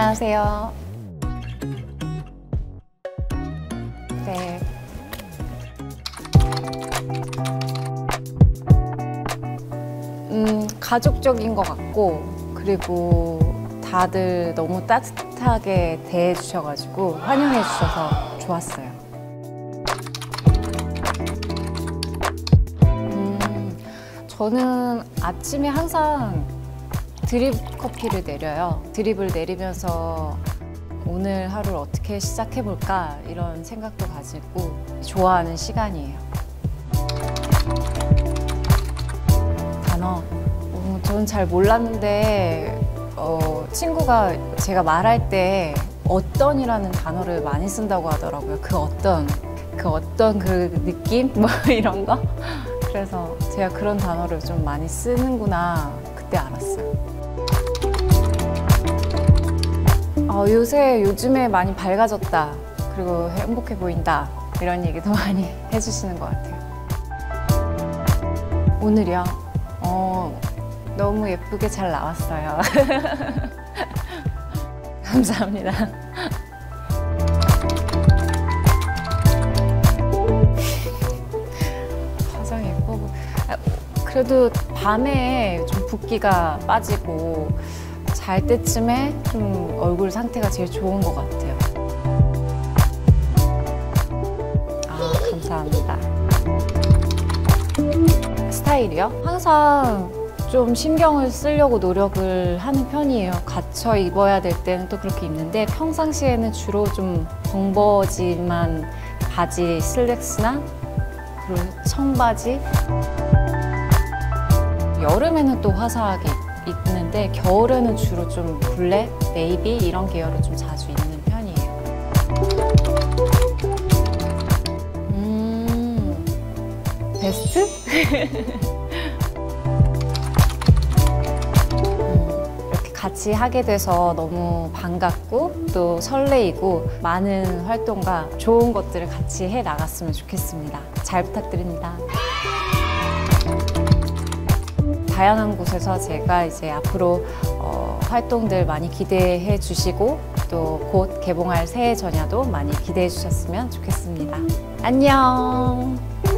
안녕하세요. 네. 가족적인 것 같고, 그리고 다들 너무 따뜻하게 대해주셔가지고 환영해주셔서 좋았어요. 저는 아침에 항상 드립 커피를 내려요. 드립을 내리면서 오늘 하루를 어떻게 시작해볼까 이런 생각도 가지고 좋아하는 시간이에요. 단어, 저는 잘 몰랐는데 친구가 제가 말할 때 어떤이라는 단어를 많이 쓴다고 하더라고요. 그 어떤 그 느낌? 뭐 이런 거? 그래서 제가 그런 단어를 좀 많이 쓰는구나 그때 알았어요. 요즘에 많이 밝아졌다, 그리고 행복해 보인다, 이런 얘기도 많이 해주시는 것 같아요. 오늘이요? 너무 예쁘게 잘 나왔어요. 감사합니다. 화장 예쁘고, 그래도 밤에 좀 붓기가 빠지고 잘 때쯤에 좀 얼굴 상태가 제일 좋은 것 같아요. 감사합니다. 스타일이요? 항상 좀 신경을 쓰려고 노력을 하는 편이에요. 갖춰 입어야 될 때는 또 그렇게 입는데, 평상시에는 주로 좀 벙버짐한 바지, 슬랙스나 그리고 청바지. 여름에는 또 화사하게 입는데, 겨울에는 주로 좀 블랙, 네이비 이런 계열을 좀 자주 입는 편이에요. 베스트? 이렇게 같이 하게 돼서 너무 반갑고 또 설레이고, 많은 활동과 좋은 것들을 같이 해 나갔으면 좋겠습니다. 잘 부탁드립니다. 다양한 곳에서 제가 이제 앞으로 활동들 많이 기대해 주시고, 또 곧 개봉할 새해 전야도 많이 기대해 주셨으면 좋겠습니다. 안녕.